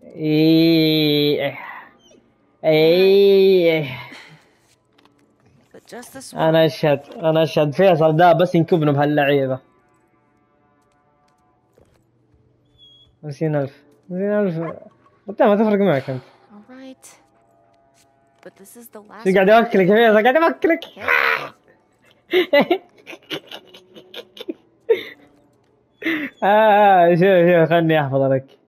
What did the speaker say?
ايه ايه. But just this انا one. اشهد انا اشهد فيصل ده بس ينكبنا بهاللعيبه. 50,000 50,000. انت ما تفرق معك انت. All right. But this is the شو last قاعد one. اوكلك يا فيصل قاعد اوكلك. شوف شوف خلني احفظ لك.